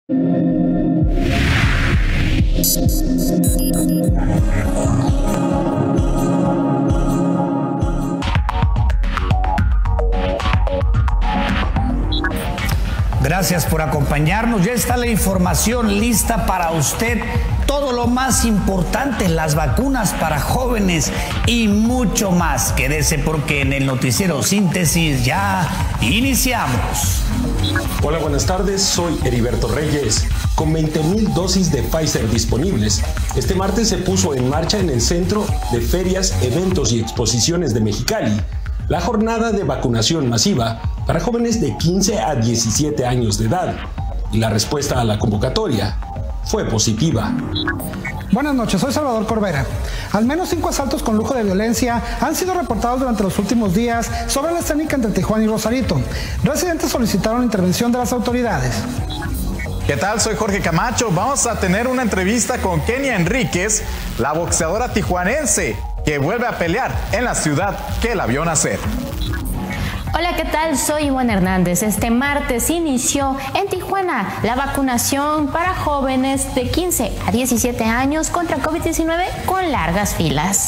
Gracias por acompañarnos. Ya está la información lista para usted. Todo lo más importante, las vacunas para jóvenes y mucho más. Quédese porque en el noticiero Síntesis ya iniciamos. Hola, buenas tardes. Soy Heriberto Reyes. Con 20,000 dosis de Pfizer disponibles, este martes se puso en marcha en el Centro de Ferias, Eventos y Exposiciones de Mexicali la jornada de vacunación masiva para jóvenes de 15 a 17 años de edad, y la respuesta a la convocatoria fue positiva. Buenas noches, soy Salvador Corbera. Al menos 5 asaltos con lujo de violencia han sido reportados durante los últimos días sobre la escénica entre Tijuana y Rosarito. Residentes solicitaron la intervención de las autoridades. ¿Qué tal? Soy Jorge Camacho. Vamos a tener una entrevista con Kenia Enríquez, la boxeadora tijuanense que vuelve a pelear en la ciudad que la vio nacer. Hola, ¿qué tal? Soy Ivonne Hernández. Este martes inició en Tijuana la vacunación para jóvenes de 15 a 17 años contra COVID-19 con largas filas.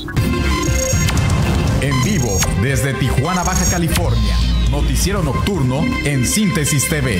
En vivo desde Tijuana, Baja California. Noticiero nocturno en Síntesis TV.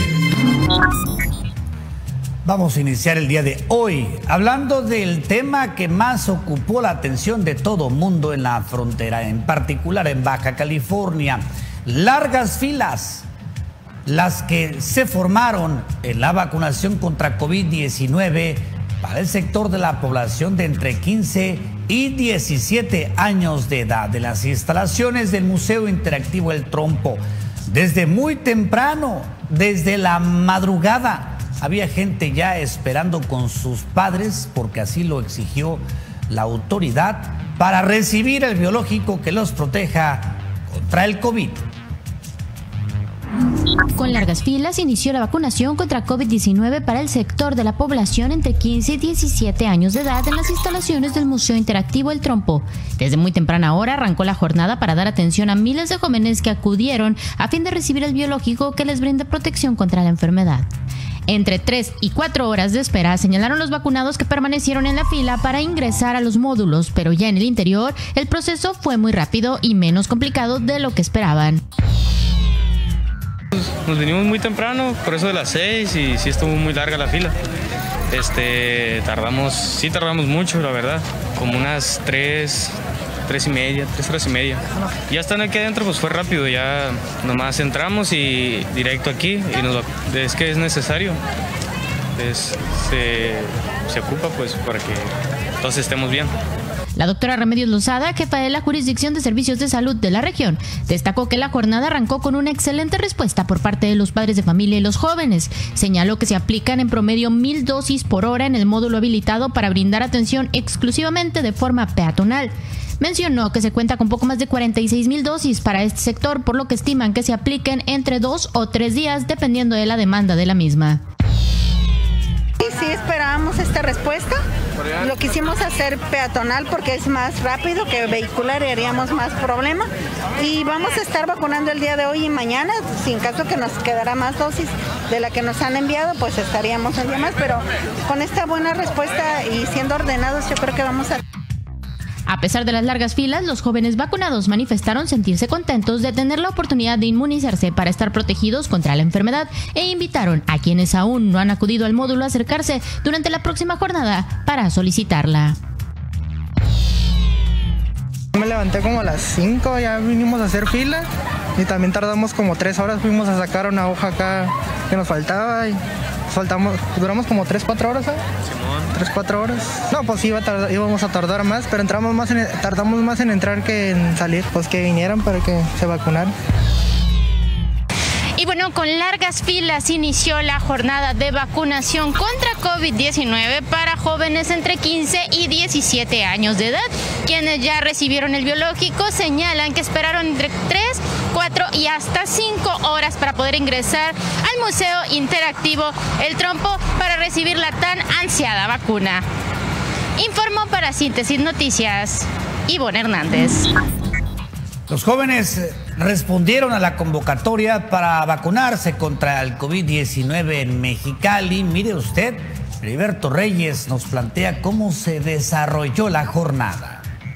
Vamos a iniciar el día de hoy hablando del tema que más ocupó la atención de todo mundo en la frontera, en particular en Baja California. Largas filas, las que se formaron en la vacunación contra COVID-19 para el sector de la población de entre 15 y 17 años de edad de las instalaciones del Museo Interactivo El Trompo. Desde muy temprano, desde la madrugada, había gente ya esperando con sus padres, porque así lo exigió la autoridad, para recibir el biológico que los proteja contra el COVID. Con largas filas inició la vacunación contra COVID-19 para el sector de la población entre 15 y 17 años de edad en las instalaciones del Museo Interactivo El Trompo. Desde muy temprana hora arrancó la jornada para dar atención a miles de jóvenes que acudieron a fin de recibir el biológico que les brinda protección contra la enfermedad. Entre 3 y 4 horas de espera, señalaron los vacunados que permanecieron en la fila para ingresar a los módulos, pero ya en el interior el proceso fue muy rápido y menos complicado de lo que esperaban. Nos vinimos muy temprano, por eso de las 6, y sí estuvo muy larga la fila. Tardamos mucho, la verdad, como unas 3 horas y media. Ya están aquí adentro, pues fue rápido, ya nomás entramos y directo aquí, y es que es necesario, se ocupa pues para que todos estemos bien. La doctora Remedios Lozada, jefa de la Jurisdicción de Servicios de Salud de la región, destacó que la jornada arrancó con una excelente respuesta por parte de los padres de familia y los jóvenes. Señaló que se aplican en promedio 1,000 dosis por hora en el módulo habilitado para brindar atención exclusivamente de forma peatonal. Mencionó que se cuenta con poco más de 46,000 dosis para este sector, por lo que estiman que se apliquen entre 2 o 3 días, dependiendo de la demanda de la misma. Sí esperábamos esta respuesta. Lo quisimos hacer peatonal porque es más rápido que vehicular y haríamos más problema. Y vamos a estar vacunando el día de hoy y mañana. Si en caso que nos quedara más dosis de la que nos han enviado, pues estaríamos un día más. Pero con esta buena respuesta y siendo ordenados, yo creo que vamos a... A pesar de las largas filas, los jóvenes vacunados manifestaron sentirse contentos de tener la oportunidad de inmunizarse para estar protegidos contra la enfermedad e invitaron a quienes aún no han acudido al módulo a acercarse durante la próxima jornada para solicitarla. Me levanté como a las 5, ya vinimos a hacer fila y también tardamos como 3 horas, fuimos a sacar una hoja acá que nos faltaba y duramos como 3-4 horas, ¿sabes? 3-4 horas. No, pues íbamos a tardar más, pero tardamos más en entrar que en salir, pues que vinieran para que se vacunaran. Y bueno, con largas filas inició la jornada de vacunación contra COVID-19 para jóvenes entre 15 y 17 años de edad. Quienes ya recibieron el biológico señalan que esperaron entre 3, 4 y hasta 5 horas para poder ingresar al Museo Interactivo El Trompo para recibir la tan ansiada vacuna. Informó para Síntesis Noticias, Ivonne Hernández. Los jóvenes respondieron a la convocatoria para vacunarse contra el COVID-19 en Mexicali. Mire usted, Heriberto Reyes nos plantea cómo se desarrolló la jornada.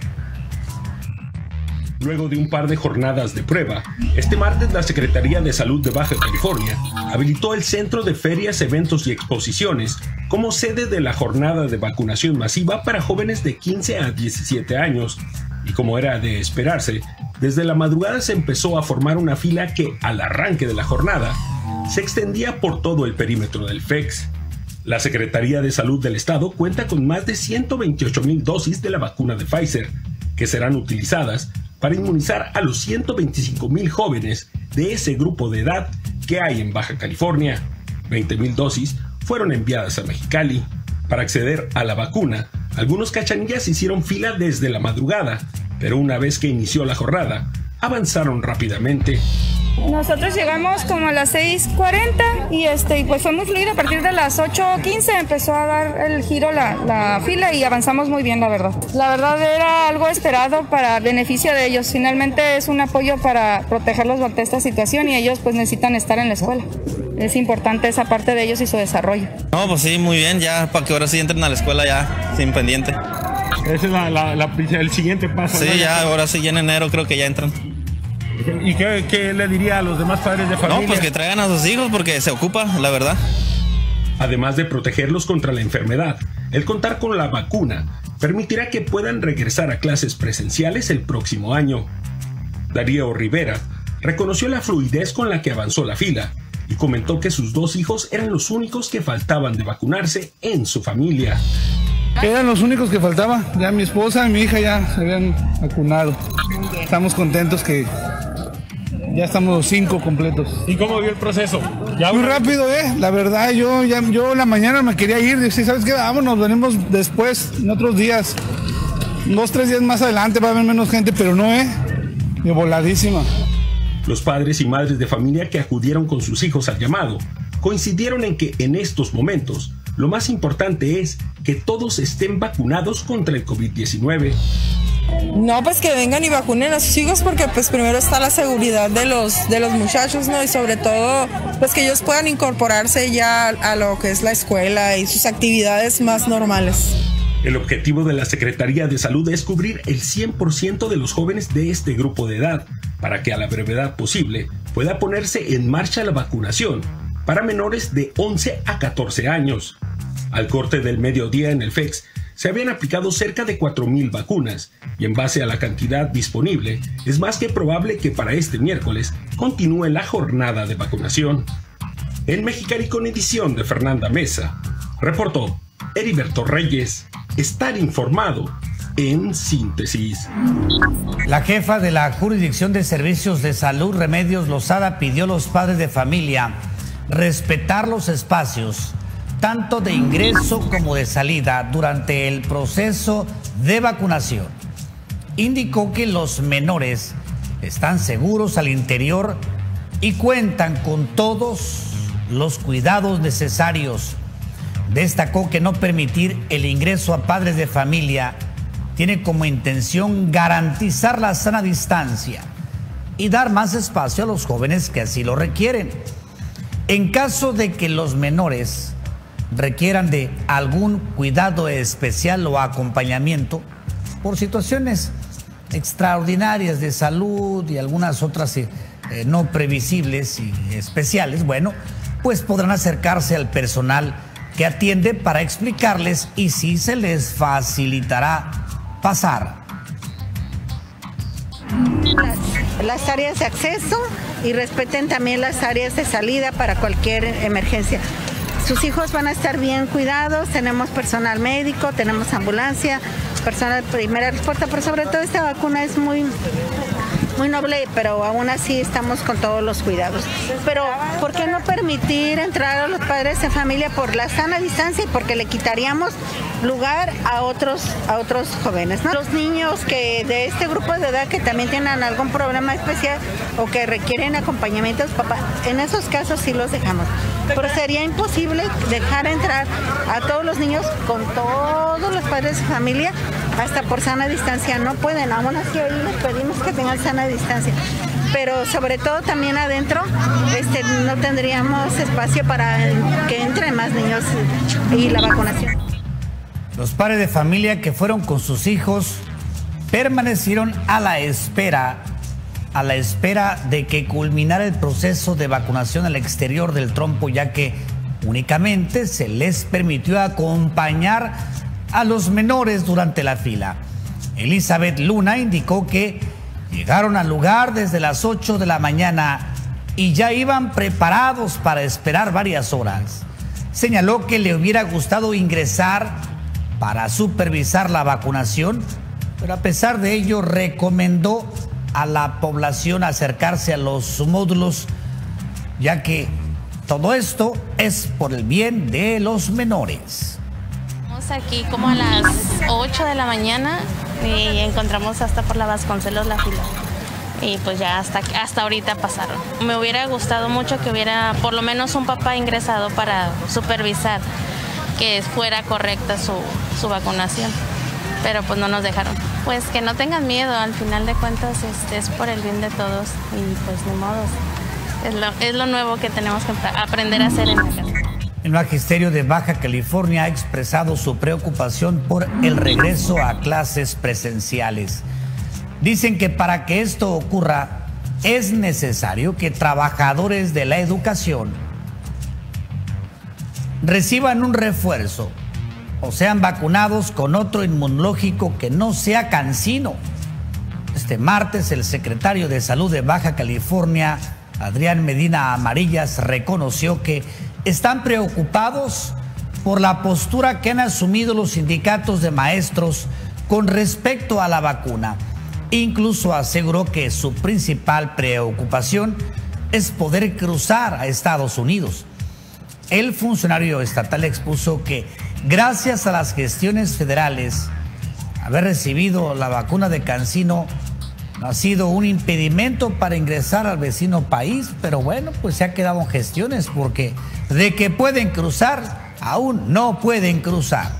Luego de un par de jornadas de prueba, este martes la Secretaría de Salud de Baja California habilitó el Centro de Ferias, Eventos y Exposiciones como sede de la jornada de vacunación masiva para jóvenes de 15 a 17 años. Y como era de esperarse, desde la madrugada se empezó a formar una fila que, al arranque de la jornada, se extendía por todo el perímetro del FEX. La Secretaría de Salud del Estado cuenta con más de 128,000 dosis de la vacuna de Pfizer, que serán utilizadas para inmunizar a los 125,000 jóvenes de ese grupo de edad que hay en Baja California. 20,000 dosis fueron enviadas a Mexicali. Para acceder a la vacuna, algunos cachanillas hicieron fila desde la madrugada, pero una vez que inició la jornada, avanzaron rápidamente. Nosotros llegamos como a las 6:40 y pues fue muy fluido. A partir de las 8:15 empezó a dar el giro la fila y avanzamos muy bien, la verdad. La verdad era algo esperado para beneficio de ellos. Finalmente es un apoyo para protegerlos ante esta situación y ellos pues necesitan estar en la escuela. Es importante esa parte de ellos y su desarrollo. No, pues sí, muy bien, ya para que ahora sí entren a la escuela ya sin pendiente. Ese es el siguiente paso. Sí, ya ahora sí, ya en enero creo que ya entran. ¿Y qué le diría a los demás padres de familia? No, pues que traigan a sus hijos porque se ocupa, la verdad. Además de protegerlos contra la enfermedad, el contar con la vacuna permitirá que puedan regresar a clases presenciales el próximo año. Darío Rivera reconoció la fluidez con la que avanzó la fila y comentó que sus 2 hijos eran los únicos que faltaban de vacunarse en su familia. Eran los únicos que faltaban. Ya mi esposa y mi hija ya se habían vacunado. Estamos contentos que ya estamos los 5 completos. ¿Y cómo vio el proceso? Muy rápido, la verdad, yo en la mañana me quería ir. Dije, ¿sabes qué? Vámonos, venimos después, en otros días. 2-3 días más adelante va a haber menos gente, pero no, de voladísima. Los padres y madres de familia que acudieron con sus hijos al llamado coincidieron en que en estos momentos lo más importante es que todos estén vacunados contra el COVID-19. No, pues que vengan y vacunen a sus hijos porque pues primero está la seguridad de los muchachos, ¿no? Y sobre todo pues que ellos puedan incorporarse ya a lo que es la escuela y sus actividades más normales. El objetivo de la Secretaría de Salud es cubrir el 100% de los jóvenes de este grupo de edad para que a la brevedad posible pueda ponerse en marcha la vacunación para menores de 11 a 14 años. Al corte del mediodía en el FEX se habían aplicado cerca de 4,000 vacunas y en base a la cantidad disponible es más que probable que para este miércoles continúe la jornada de vacunación. En Mexicali, con edición de Fernanda Mesa, reportó Heriberto Reyes. Estar informado en síntesis. La jefa de la Jurisdicción de Servicios de Salud, Remedios Lozada, pidió a los padres de familia respetar los espacios tanto de ingreso como de salida durante el proceso de vacunación. Indicó que los menores están seguros al interior y cuentan con todos los cuidados necesarios. Destacó que no permitir el ingreso a padres de familia tiene como intención garantizar la sana distancia y dar más espacio a los jóvenes que así lo requieren. En caso de que los menores requieran de algún cuidado especial o acompañamiento por situaciones extraordinarias de salud y algunas otras no previsibles y especiales, bueno, pues podrán acercarse al personal que atiende para explicarles y sí se les facilitará pasar. Las áreas de acceso y respeten también las áreas de salida para cualquier emergencia. Sus hijos van a estar bien cuidados, tenemos personal médico, tenemos ambulancia, personal de primera respuesta, pero sobre todo esta vacuna es muy noble, pero aún así estamos con todos los cuidados. Pero ¿por qué no permitir entrar a los padres de familia por la sana distancia y porque le quitaríamos lugar a otros jóvenes, ¿no? Los niños que de este grupo de edad que también tienen algún problema especial o que requieren acompañamiento de sus papás, en esos casos sí los dejamos. Pero sería imposible dejar entrar a todos los niños con todos los padres de familia hasta por sana distancia. No pueden, aún así ahí les pedimos que tengan sana distancia. pero sobre todo también adentro no tendríamos espacio para que entren más niños y la vacunación. Los padres de familia que fueron con sus hijos permanecieron a la espera de que culminara el proceso de vacunación al exterior del trompo, ya que únicamente se les permitió acompañar a los menores durante la fila. Elizabeth Luna indicó que llegaron al lugar desde las 8 de la mañana y ya iban preparados para esperar varias horas. Señaló que le hubiera gustado ingresar para supervisar la vacunación, pero a pesar de ello recomendó a la población acercarse a los módulos, ya que todo esto es por el bien de los menores. Estamos aquí como a las 8 de la mañana y encontramos hasta por la Vasconcelos la fila. Y pues ya hasta ahorita pasaron. Me hubiera gustado mucho que hubiera por lo menos un papá ingresado para supervisar que fuera correcta su vacunación, pero pues no nos dejaron. Pues que no tengan miedo, al final de cuentas es por el bien de todos y pues ni modo. Es lo nuevo que tenemos que aprender a hacer en la casa. El Magisterio de Baja California ha expresado su preocupación por el regreso a clases presenciales. Dicen que para que esto ocurra es necesario que trabajadores de la educación reciban un refuerzo o sean vacunados con otro inmunológico que no sea CanSino. Este martes el secretario de Salud de Baja California, Adrián Medina Amarillas, reconoció que están preocupados por la postura que han asumido los sindicatos de maestros con respecto a la vacuna. Incluso aseguró que su principal preocupación es poder cruzar a Estados Unidos. El funcionario estatal expuso que gracias a las gestiones federales, haber recibido la vacuna de CanSino no ha sido un impedimento para ingresar al vecino país, pero bueno, pues se ha quedado en gestiones porque de que pueden cruzar, aún no pueden cruzar.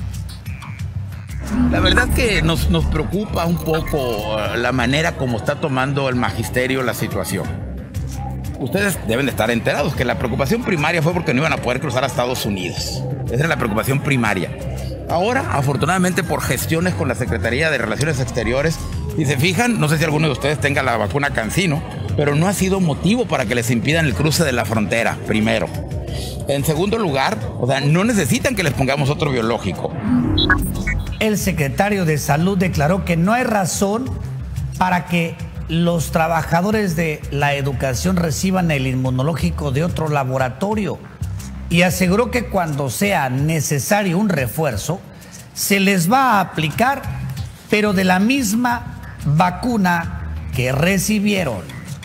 La verdad que nos preocupa un poco la manera como está tomando el magisterio la situación. Ustedes deben de estar enterados que la preocupación primaria fue porque no iban a poder cruzar a Estados Unidos. Esa es la preocupación primaria. Ahora, afortunadamente, por gestiones con la Secretaría de Relaciones Exteriores, y se fijan, no sé si alguno de ustedes tenga la vacuna CanSino, pero no ha sido motivo para que les impidan el cruce de la frontera, primero. En segundo lugar, no necesitan que les pongamos otro biológico. El secretario de Salud declaró que no hay razón para que los trabajadores de la educación reciban el inmunológico de otro laboratorio y aseguró que cuando sea necesario un refuerzo, se les va a aplicar, pero de la misma vacuna que recibieron.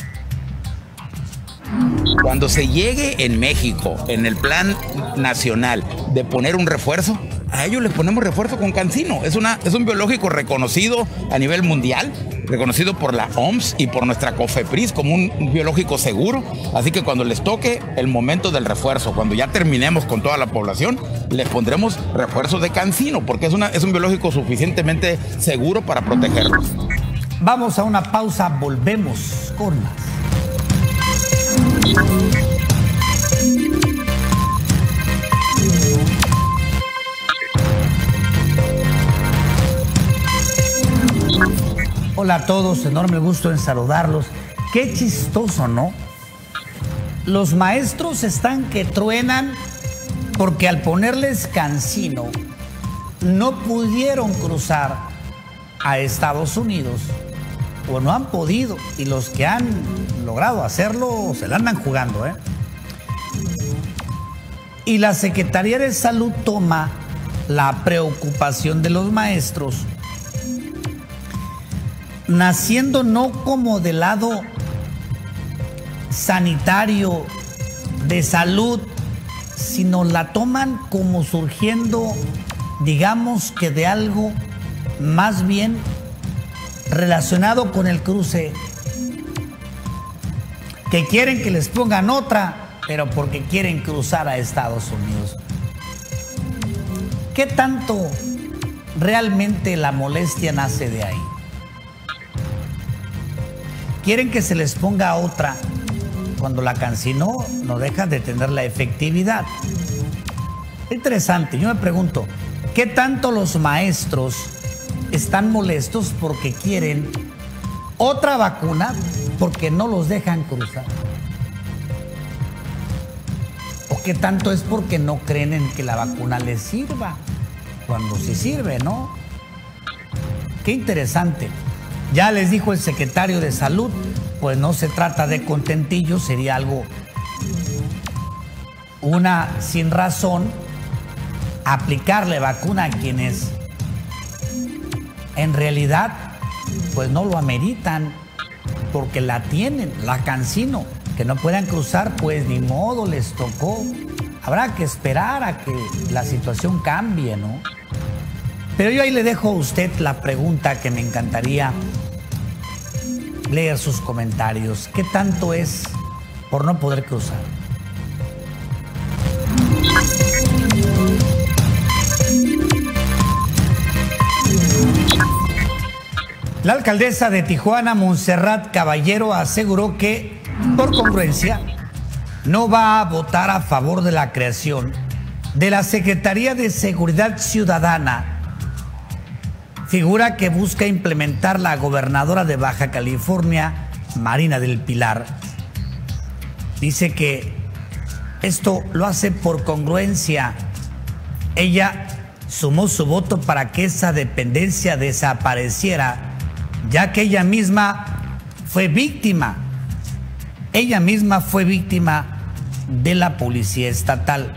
Cuando se llegue en México, en el plan nacional, de poner un refuerzo, a ellos les ponemos refuerzo con CanSino. Es un biológico reconocido a nivel mundial, reconocido por la OMS y por nuestra COFEPRIS como un biológico seguro. Así que cuando les toque el momento del refuerzo, cuando ya terminemos con toda la población, les pondremos refuerzo de CanSino, porque es un biológico suficientemente seguro para protegerlos. Vamos a una pausa, volvemos con más. Hola a todos, enorme gusto en saludarlos. Qué chistoso, ¿no? Los maestros están que truenan porque al ponerles CanSino no pudieron cruzar a Estados Unidos o no han podido, y los que han logrado hacerlo se la andan jugando, ¿eh? Y la Secretaría de Salud toma la preocupación de los maestros, naciendo no como del lado sanitario de salud, sino la toman como surgiendo, digamos que de algo más bien relacionado con el cruce, que quieren que les pongan otra, pero porque quieren cruzar a Estados Unidos. ¿Qué tanto realmente la molestia nace de ahí? quieren que se les ponga otra cuando la CanSino no deja de tener la efectividad. Interesante, yo me pregunto, ¿qué tanto los maestros están molestos porque quieren otra vacuna porque no los dejan cruzar? ¿O qué tanto es porque no creen en que la vacuna les sirva? Cuando sí sirve, ¿no? Qué interesante. Ya les dijo el secretario de Salud, pues no se trata de contentillo, sería algo, una sin razón, aplicarle vacuna a quienes en realidad pues no lo ameritan, porque la tienen, la CanSino, que no puedan cruzar, pues ni modo, les tocó. Habrá que esperar a que la situación cambie, ¿no? Pero yo ahí le dejo a usted la pregunta que me encantaría leer sus comentarios. ¿Qué tanto es por no poder cruzar? La alcaldesa de Tijuana, Montserrat Caballero, aseguró que, por congruencia, no va a votar a favor de la creación de la Secretaría de Seguridad Ciudadana, figura que busca implementar la gobernadora de Baja California, Marina del Pilar. Dice que esto lo hace por congruencia. Ella sumó su voto para que esa dependencia desapareciera, ya que ella misma fue víctima de la policía estatal.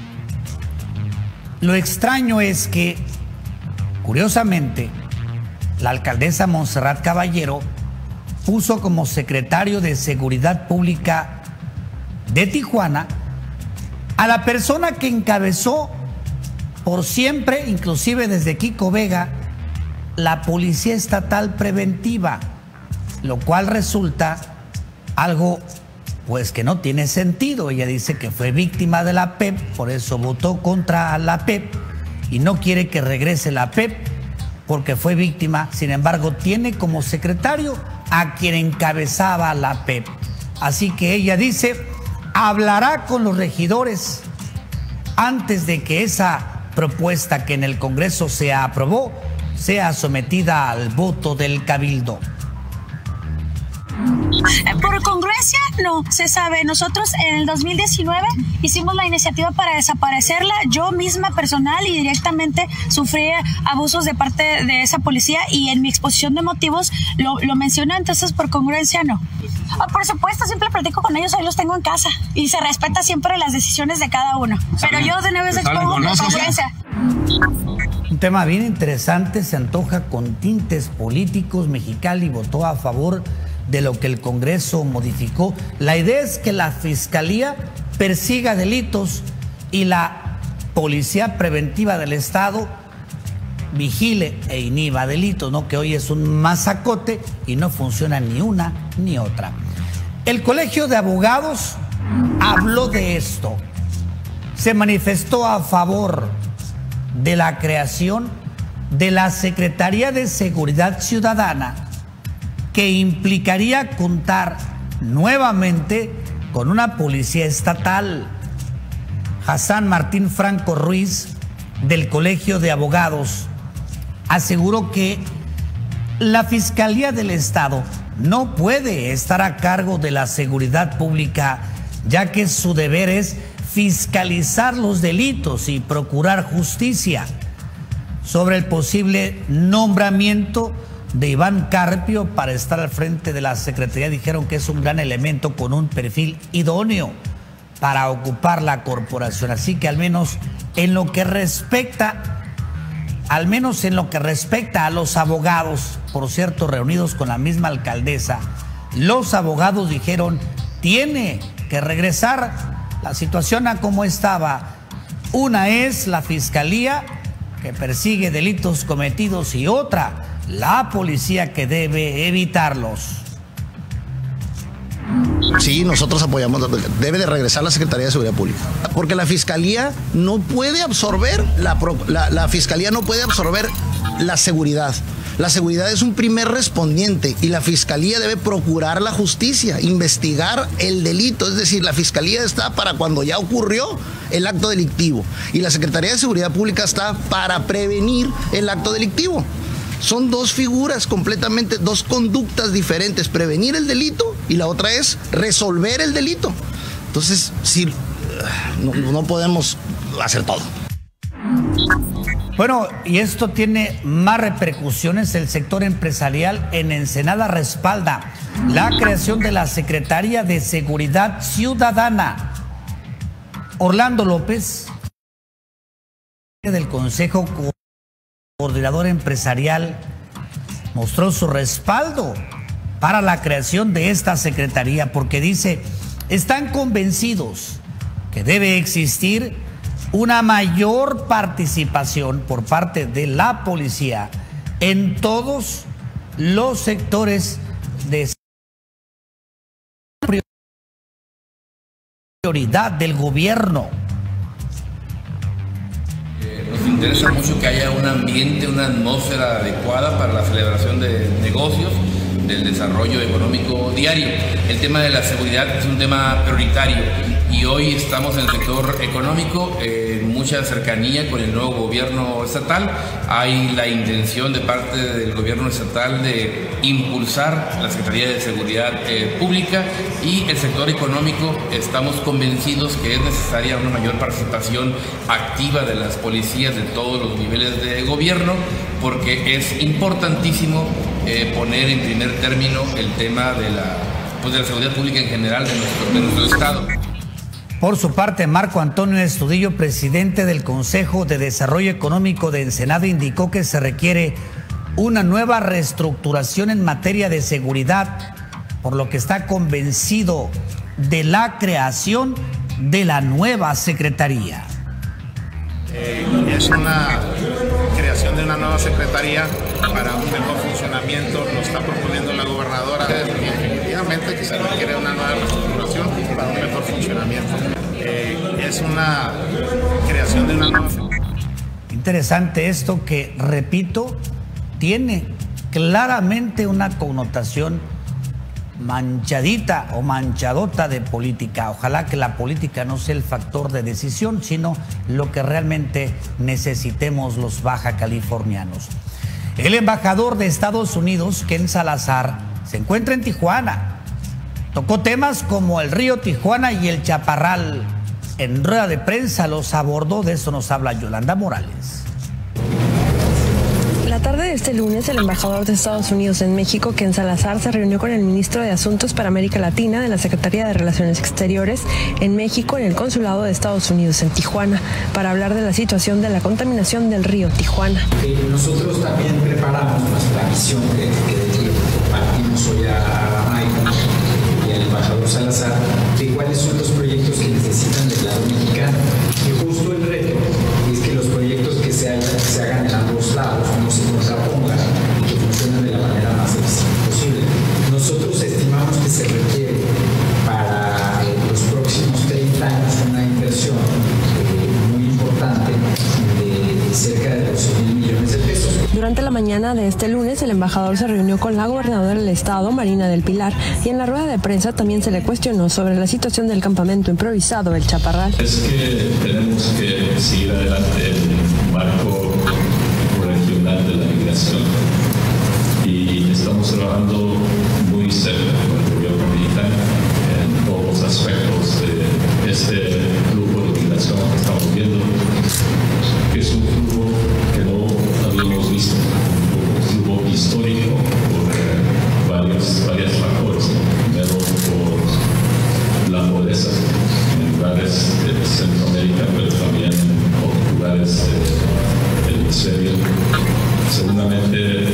Lo extraño es que, curiosamente, la alcaldesa Montserrat Caballero puso como secretario de Seguridad Pública de Tijuana a la persona que encabezó por siempre, inclusive desde Kiko Vega, la Policía Estatal Preventiva, lo cual resulta algo pues que no tiene sentido. Ella dice que fue víctima de la PEP, por eso votó contra la PEP y no quiere que regrese la PEP porque fue víctima. Sin embargo, tiene como secretario a quien encabezaba la PEP. Así que ella dice, hablará con los regidores antes de que esa propuesta que en el Congreso se aprobó sea sometida al voto del Cabildo. Por congruencia, no, se sabe. Nosotros en el 2019 hicimos la iniciativa para desaparecerla. Yo misma personal y directamente sufrí abusos de parte de esa policía y en mi exposición de motivos lo mencioné, entonces por congruencia no. Por supuesto, siempre platico con ellos, ahí los tengo en casa y se respeta siempre las decisiones de cada uno. Pero yo de nuevo expongo por congruencia. Un tema bien interesante, se antoja con tintes políticos. Mexicali votó a favor de lo que el Congreso modificó. La idea es que la Fiscalía persiga delitos y la Policía Preventiva del Estado vigile e inhiba delitos, ¿no? Que hoy es un mazacote y no funciona ni una ni otra. El Colegio de Abogados habló de esto. Se manifestó a favor de la creación de la Secretaría de Seguridad Ciudadana, que implicaría contar nuevamente con una policía estatal. Hassan Martín Franco Ruiz, del Colegio de Abogados, aseguró que la Fiscalía del Estado no puede estar a cargo de la seguridad pública, ya que su deber es fiscalizar los delitos y procurar justicia. Sobre el posible nombramiento de Iván Carpio para estar al frente de la Secretaría, dijeron que es un gran elemento con un perfil idóneo para ocupar la corporación. Así que al menos en lo que respecta a los abogados, por cierto, reunidos con la misma alcaldesa, los abogados dijeron, tiene que regresar la situación a como estaba. Una es la Fiscalía, que persigue delitos cometidos, y otra, la policía, que debe evitarlos. Sí, nosotros apoyamos, debe de regresar la Secretaría de Seguridad Pública, porque la Fiscalía no puede absorber, la Fiscalía no puede absorber la seguridad. La seguridad es un primer respondiente y la Fiscalía debe procurar la justicia, investigar el delito. Es decir, la Fiscalía está para cuando ya ocurrió el acto delictivo y la Secretaría de Seguridad Pública está para prevenir el acto delictivo. Son dos figuras completamente, dos conductas diferentes, prevenir el delito y la otra es resolver el delito. Entonces, sí, no podemos hacer todo. Bueno, y esto tiene más repercusiones. El sector empresarial en Ensenada respalda la creación de la Secretaría de Seguridad Ciudadana. Orlando López, del Consejo Coordinador Empresarial, mostró su respaldo para la creación de esta secretaría porque dice, están convencidos que debe existir una mayor participación por parte de la policía en todos los sectores de prioridad del gobierno. Nos interesa mucho que haya un ambiente, una atmósfera adecuada para la celebración de negocios, del desarrollo económico diario. El tema de la seguridad es un tema prioritario y hoy estamos en el sector económico en mucha cercanía con el nuevo gobierno estatal. Hay la intención de parte del gobierno estatal de impulsar la Secretaría de Seguridad Pública y el sector económico estamos convencidos que es necesaria una mayor participación activa de las policías de todos los niveles de gobierno porque es importantísimo poner en primer término el tema de la seguridad pública en general de nuestro estado. Por su parte, Marco Antonio Estudillo, presidente del Consejo de Desarrollo Económico de Ensenada, indicó que se requiere una nueva reestructuración en materia de seguridad, por lo que está convencido de la creación de la nueva secretaría. Es una creación de una nueva secretaría para un mejor funcionamiento, lo está proponiendo la gobernadora. Definitivamente que se requiere una nueva reestructuración para un mejor funcionamiento. Es una creación de una nueva secretaría. Interesante esto que, repito, tiene claramente una connotación manchadita o manchadota de política. Ojalá que la política no sea el factor de decisión, sino lo que realmente necesitemos los baja californianos. El embajador de Estados Unidos, Ken Salazar, se encuentra en Tijuana. Tocó temas como el río Tijuana y el Chaparral. En rueda de prensa los abordó, de eso nos habla Yolanda Morales. La tarde de este lunes, el embajador de Estados Unidos en México, Ken Salazar, se reunió con el ministro de Asuntos para América Latina de la Secretaría de Relaciones Exteriores en México en el Consulado de Estados Unidos en Tijuana para hablar de la situación de la contaminación del río Tijuana. Nosotros también preparamos nuestra misión que compartimos hoy a Mike y al embajador Salazar de cuáles son los proyectos que necesitan del lado mexicano. Y justo el reto es que los proyectos que se hagan en ambos lados no se contrapongan y que funcionen de la manera más eficiente posible. Nosotros estimamos que se requiere para los próximos 30 años una inversión muy importante de cerca de 12,000 millones de pesos. Durante la mañana de este lunes, el embajador se reunió con la gobernadora del estado, Marina del Pilar, y en la rueda de prensa también se le cuestionó sobre la situación del campamento improvisado El Chaparral. Es que tenemos que seguir adelante en un marco regional de la migración y estamos trabajando muy cerca con el gobierno mexicano en todos los aspectos de este flujo de migración que estamos viendo, que es un flujo que no habíamos visto, un flujo histórico por varios factores. Primero por la pobreza en lugares de Centroamérica, pero también en otros lugares del hemisferio. Seguramente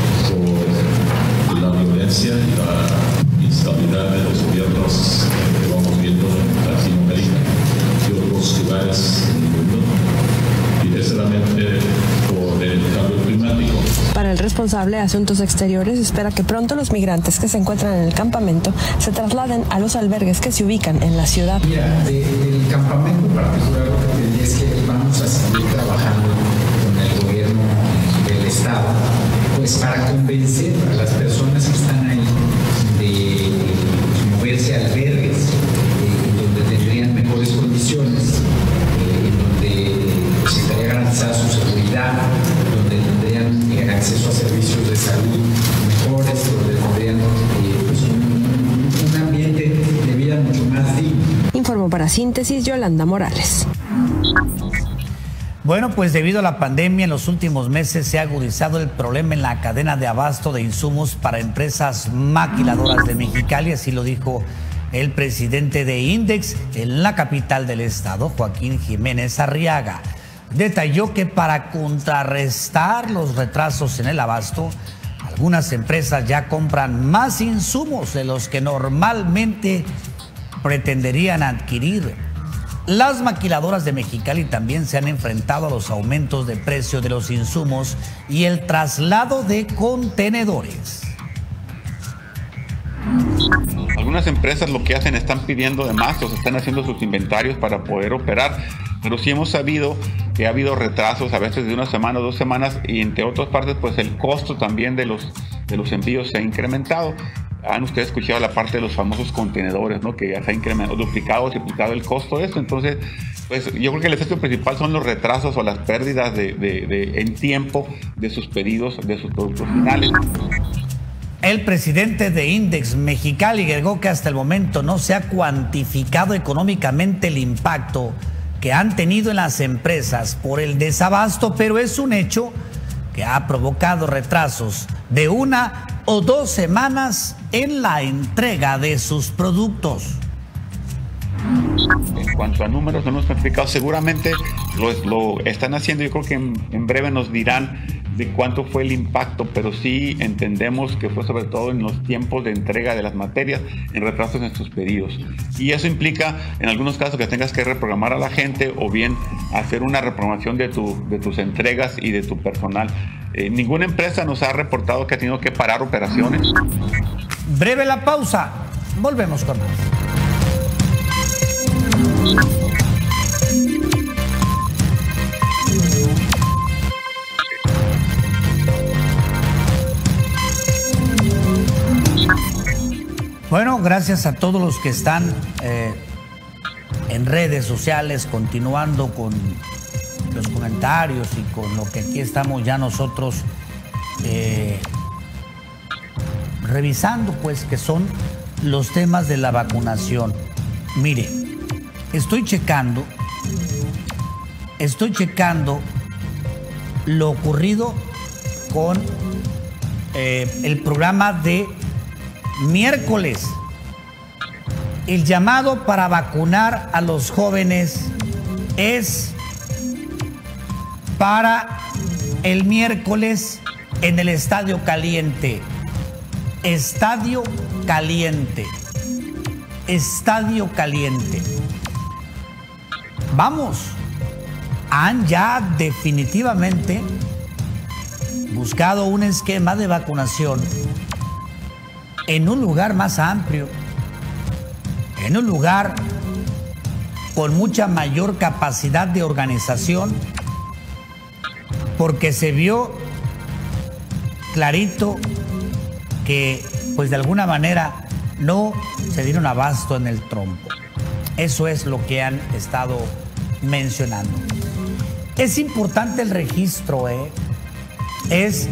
por la violencia y la instabilidad de los gobiernos que vamos viendo en Latinoamérica y otros lugares del mundo. Y terceramente por el cambio climático. Para el responsable de Asuntos Exteriores, espera que pronto los migrantes que se encuentran en el campamento se trasladen a los albergues que se ubican en la ciudad. Mira, del campamento en particular lo que te diría es que vamos a seguir trabajando con el gobierno del estado, pues para convencer a las personas que están ahí de moverse a albergues donde tendrían mejores condiciones, en donde se estaría garantizada su seguridad, donde tendrían acceso a servicios de salud mejores, donde tendrían un ambiente de vida mucho más digno. Informó para Síntesis Yolanda Morales. Bueno, pues debido a la pandemia en los últimos meses se ha agudizado el problema en la cadena de abasto de insumos para empresas maquiladoras de Mexicali, así lo dijo el presidente de INDEX en la capital del estado, Joaquín Jiménez Arriaga. Detalló que para contrarrestar los retrasos en el abasto, algunas empresas ya compran más insumos de los que normalmente pretenderían adquirir. Las maquiladoras de Mexicali también se han enfrentado a los aumentos de precio de los insumos y el traslado de contenedores. Algunas empresas lo que hacen, están pidiendo de más, o se están haciendo sus inventarios para poder operar, pero sí hemos sabido que ha habido retrasos a veces de una semana o 2 semanas, y entre otras partes pues el costo también de los envíos se ha incrementado. Han ustedes escuchado la parte de los famosos contenedores, ¿no? Que ya se ha incrementado, duplicado el costo de esto. Entonces, pues yo creo que el efecto principal son los retrasos o las pérdidas en tiempo de sus pedidos, de sus productos finales. El presidente de INDEX Mexicali agregó que hasta el momento no se ha cuantificado económicamente el impacto que han tenido en las empresas por el desabasto, pero es un hecho que ha provocado retrasos de 1 o 2 semanas en la entrega de sus productos. En cuanto a números, no nos han explicado. Seguramente lo están haciendo. Yo creo que en breve nos dirán de cuánto fue el impacto, pero sí entendemos que fue sobre todo en los tiempos de entrega de las materias, en retrasos en sus pedidos. Y eso implica, en algunos casos, que tengas que reprogramar a la gente o bien hacer una reprogramación de tus entregas y de tu personal. Ninguna empresa nos ha reportado que ha tenido que parar operaciones. Breve la pausa. Volvemos con más. Bueno, gracias a todos los que están en redes sociales continuando con los comentarios y con lo que aquí estamos ya nosotros revisando, pues, que son los temas de la vacunación. Mire, estoy checando lo ocurrido con el programa de miércoles. El llamado para vacunar a los jóvenes es para el miércoles en el Estadio Caliente. Estadio Caliente. Estadio Caliente. Vamos, han ya definitivamente buscado un esquema de vacunación en un lugar más amplio, en un lugar con mucha mayor capacidad de organización, porque se vio clarito que, pues, de alguna manera no se dieron abasto en el trompo. Eso es lo que han estado mencionando. Es importante el registro, es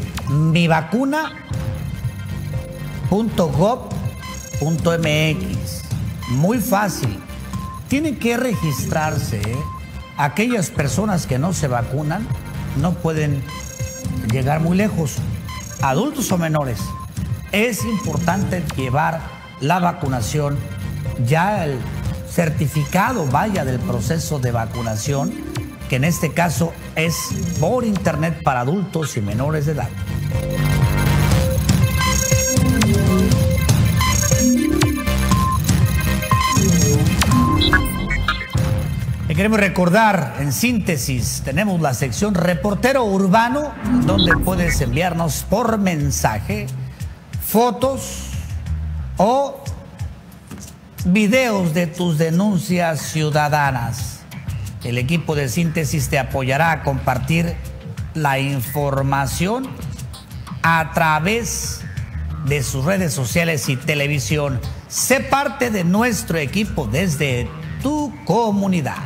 mivacuna.gov.mx. Muy fácil. Tienen que registrarse. Aquellas personas que no se vacunan no pueden llegar muy lejos, adultos o menores. Es importante llevar la vacunación, ya el certificado, vaya, del proceso de vacunación, que en este caso es por internet para adultos y menores de edad. Y queremos recordar, en síntesis, tenemos la sección Reportero Urbano, donde puedes enviarnos por mensaje fotos o videos de tus denuncias ciudadanas. El equipo de Síntesis te apoyará a compartir la información a través de sus redes sociales y televisión. Sé parte de nuestro equipo desde tu comunidad.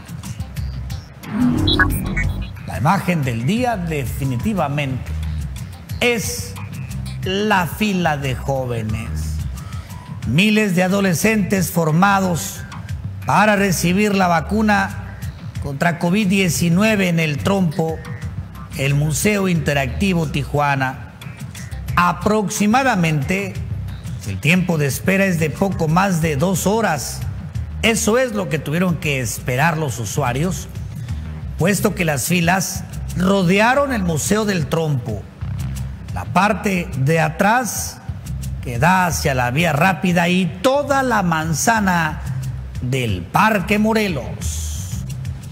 La imagen del día definitivamente es la fila de jóvenes. Miles de adolescentes formados para recibir la vacuna contra COVID-19 en el Trompo, el Museo Interactivo Tijuana. Aproximadamente el tiempo de espera es de poco más de 2 horas. Eso es lo que tuvieron que esperar los usuarios, puesto que las filas rodearon el Museo del Trompo. La parte de atrás que da hacia la vía rápida y toda la manzana del Parque Morelos.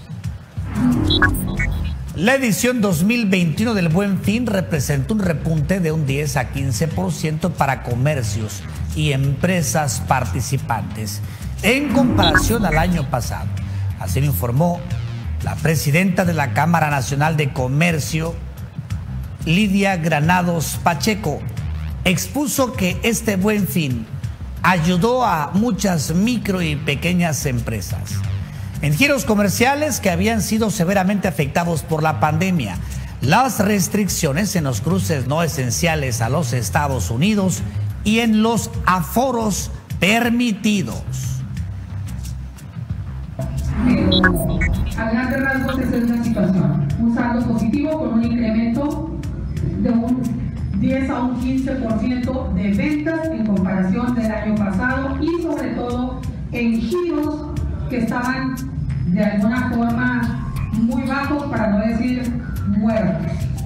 La edición 2021 del Buen Fin representó un repunte de un 10 a 15% para comercios y empresas participantes en comparación al año pasado. Así lo informó la presidenta de la Cámara Nacional de Comercio, Lidia Granados Pacheco. Expuso que este Buen Fin ayudó a muchas micro y pequeñas empresas en giros comerciales que habían sido severamente afectados por la pandemia, las restricciones en los cruces no esenciales a los Estados Unidos y en los aforos permitidos. A grandes rasgos esa es la situación. Un saldo positivo con un incremento de un 10 a un 15% de ventas en comparación del año pasado y sobre todo en giros que estaban de alguna forma muy bajos, para no decir muertos.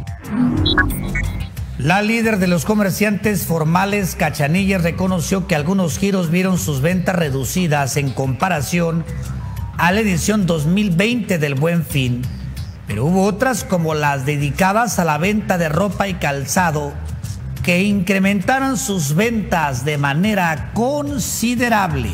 La líder de los comerciantes formales, Cachanilla, reconoció que algunos giros vieron sus ventas reducidas en comparación a la edición 2020 del Buen Fin, pero hubo otras como las dedicadas a la venta de ropa y calzado que incrementaron sus ventas de manera considerable.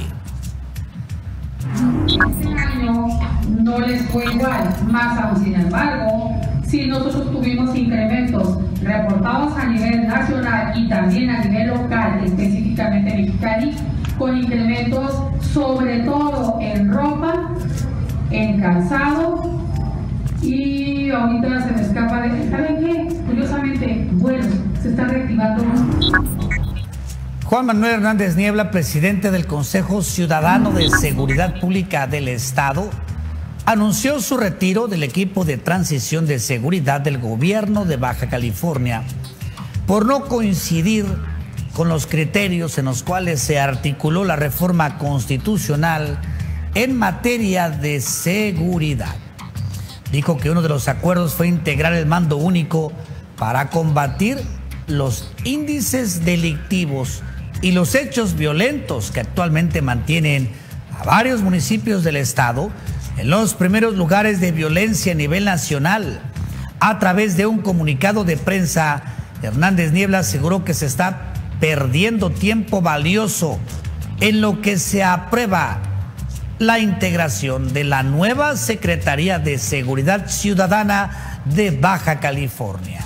Este año no les fue igual, más aún sin embargo, sí nosotros tuvimos incrementos reportados a nivel nacional y también a nivel local, específicamente en Mexicali, con incrementos sobre todo en ropa, en calzado y ahorita se me escapa de... ¿Saben qué? Curiosamente, bueno, se está reactivando. Juan Manuel Hernández Niebla, presidente del Consejo Ciudadano de Seguridad Pública del Estado, anunció su retiro del equipo de transición de seguridad del gobierno de Baja California por no coincidir con los criterios en los cuales se articuló la reforma constitucional en materia de seguridad. Dijo que uno de los acuerdos fue integrar el mando único para combatir los índices delictivos y los hechos violentos que actualmente mantienen a varios municipios del estado en los primeros lugares de violencia a nivel nacional. A través de un comunicado de prensa, Hernández Niebla aseguró que se está perdiendo tiempo valioso en lo que se aprueba la integración de la nueva Secretaría de Seguridad Ciudadana de Baja California.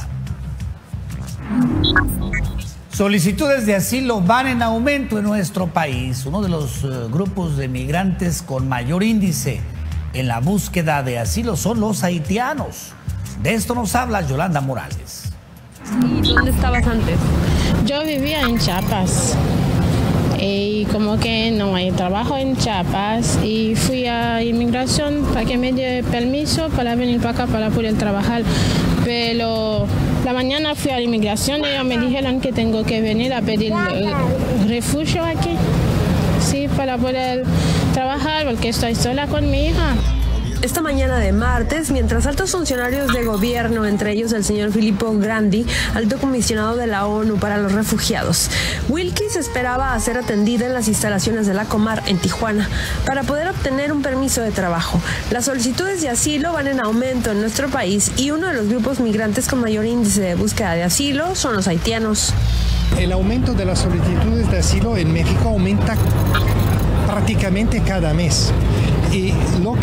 Solicitudes de asilo van en aumento en nuestro país. Uno de los grupos de migrantes con mayor índice en la búsqueda de asilo son los haitianos. De esto nos habla Yolanda Morales. ¿Y dónde estabas antes? Yo vivía en Chiapas y como que no hay trabajo en Chiapas y fui a inmigración para que me dé permiso para venir para acá para poder trabajar. Pero la mañana fui a la inmigración y ellos me dijeron que tengo que venir a pedir refugio aquí, sí, para poder trabajar porque estoy sola con mi hija. Esta mañana de martes, mientras altos funcionarios de gobierno, entre ellos el señor Filippo Grandi, alto comisionado de la ONU para los refugiados, Wilkis esperaba a ser atendida en las instalaciones de la Comar en Tijuana para poder obtener un permiso de trabajo. Las solicitudes de asilo van en aumento en nuestro país y uno de los grupos migrantes con mayor índice de búsqueda de asilo son los haitianos. El aumento de las solicitudes de asilo en México aumenta prácticamente cada mes. Y lo que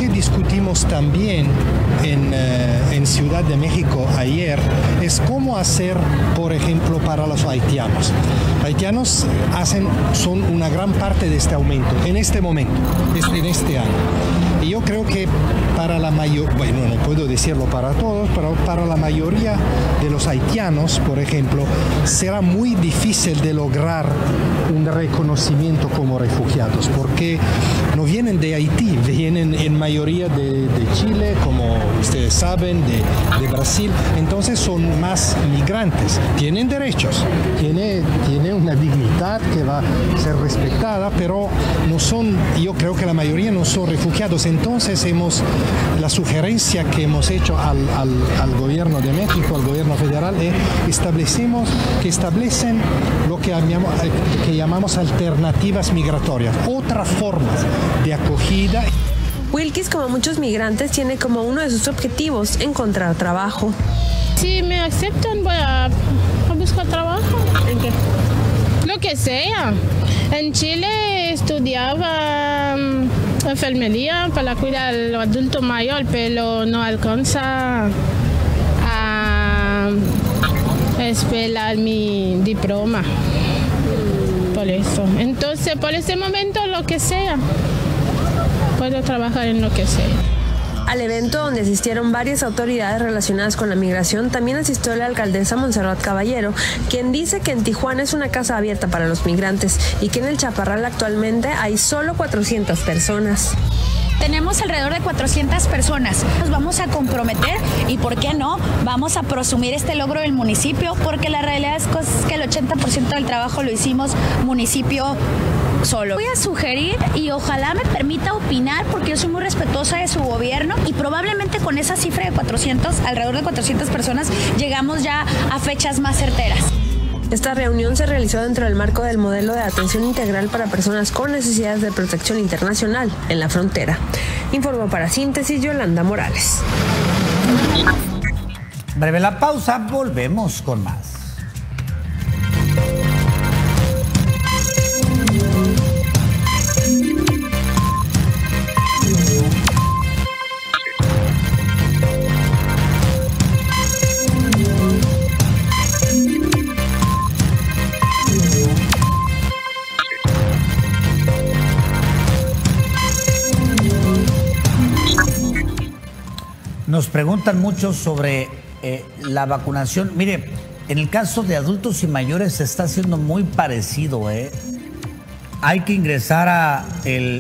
que discutimos también en Ciudad de México ayer es cómo hacer, por ejemplo, para los haitianos. Los haitianos son una gran parte de este aumento en este momento, en este año. Y yo creo que para la mayoría, bueno, no puedo decirlo para todos, pero para la mayoría de los haitianos, por ejemplo, será muy difícil de lograr un reconocimiento como refugiados, porque no vienen de Haití, vienen en mayoría de Chile, como ustedes saben, de Brasil, entonces son más migrantes, tienen derechos, tiene una dignidad que va a ser respetada, pero no son, yo creo que la mayoría no son refugiados. Entonces la sugerencia que hemos hecho al gobierno de México, al gobierno federal, es que establecen lo que llamamos alternativas migratorias, otras formas de acogida. Wilkis, como muchos migrantes, tiene como uno de sus objetivos encontrar trabajo. Si me aceptan, voy a buscar trabajo. ¿En qué? Lo que sea. En Chile estudiaba enfermería para cuidar al adulto mayor, pero no alcanza a esperar mi diploma. Por eso. Entonces, por ese momento, lo que sea. Puedo trabajar en lo que sea. Al evento, donde asistieron varias autoridades relacionadas con la migración, también asistió la alcaldesa Montserrat Caballero, quien dice que en Tijuana es una casa abierta para los migrantes y que en el Chaparral actualmente hay solo 400 personas. Tenemos alrededor de 400 personas. Nos vamos a comprometer y, ¿por qué no? Vamos a presumir este logro del municipio, porque la realidad es que el 80% del trabajo lo hicimos municipio solo. Voy a sugerir y ojalá me permita opinar, porque yo soy muy respetuosa de su gobierno, y probablemente con esa cifra de 400, alrededor de 400 personas, llegamos ya a fechas más certeras. Esta reunión se realizó dentro del marco del modelo de atención integral para personas con necesidades de protección internacional en la frontera. Informó para Síntesis Yolanda Morales. Breve la pausa, volvemos con más. Nos preguntan mucho sobre la vacunación. Mire, en el caso de adultos y mayores se está haciendo muy parecido. Hay que ingresar a el